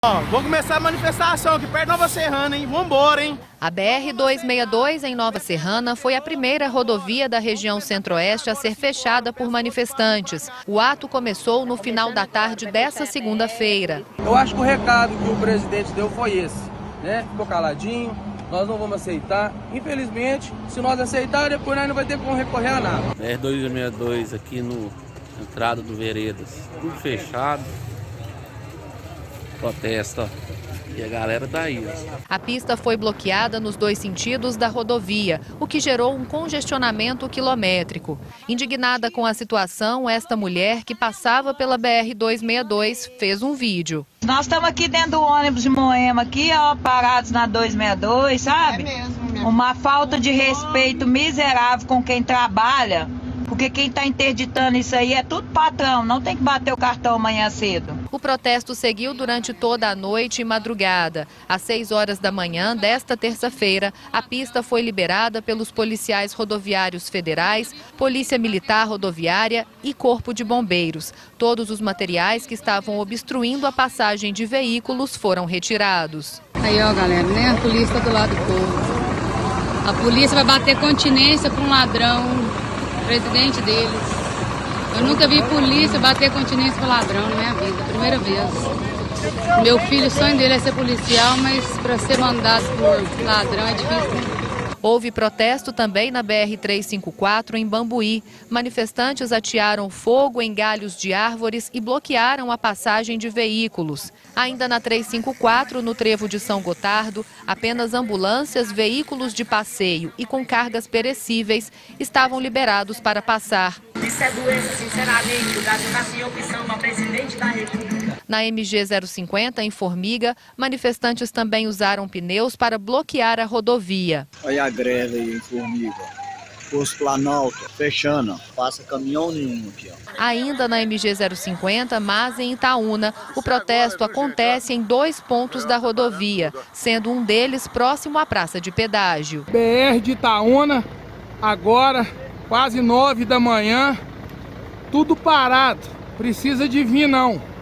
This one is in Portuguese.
Ó, vou começar a manifestação aqui perto de Nova Serrana, hein? Vambora, hein? A BR-262 em Nova Serrana foi a primeira rodovia da região centro-oeste a ser fechada por manifestantes. O ato começou no final da tarde dessa segunda-feira. Eu acho que o recado que o presidente deu foi esse, né? Ficou caladinho, nós não vamos aceitar. Infelizmente, se nós aceitarmos, depois nós não vai ter como recorrer a nada. BR-262 aqui no entrada do Veredas, tudo fechado. Protesta. E a galera daí. A pista foi bloqueada nos dois sentidos da rodovia, o que gerou um congestionamento quilométrico. Indignada com a situação, esta mulher, que passava pela BR-262, fez um vídeo. Nós estamos aqui dentro do ônibus de Moema, aqui, ó, parados na 262, sabe? Uma falta de respeito miserável com quem trabalha. Porque quem está interditando isso aí é tudo patrão, não tem que bater o cartão amanhã cedo. O protesto seguiu durante toda a noite e madrugada. Às 6 horas da manhã desta terça-feira, a pista foi liberada pelos policiais rodoviários federais, Polícia Militar Rodoviária e Corpo de Bombeiros. Todos os materiais que estavam obstruindo a passagem de veículos foram retirados. Aí, ó, galera, né? A polícia tá do lado do povo. A polícia vai bater continência para um ladrão, presidente deles. Eu nunca vi polícia bater continência para ladrão na minha vida, primeira vez. Meu filho, o sonho dele é ser policial, mas para ser mandado por ladrão é difícil. Houve protesto também na BR-354 em Bambuí. Manifestantes atearam fogo em galhos de árvores e bloquearam a passagem de veículos. Ainda na 354, no trevo de São Gotardo, apenas ambulâncias, veículos de passeio e com cargas perecíveis estavam liberados para passar. Isso é doença, sinceramente. O Brasil está sem opção para presidente da República. Na MG 050, em Formiga, manifestantes também usaram pneus para bloquear a rodovia. Olha a greve aí em Formiga. Posto Planalto, fechando, passa caminhão nenhum aqui, ó. Ainda na MG 050, mas em Itaúna, o protesto acontece em 2 pontos da rodovia, sendo um deles próximo à praça de pedágio. BR de Itaúna, agora, quase 9 da manhã, tudo parado. Precisa de vir, não.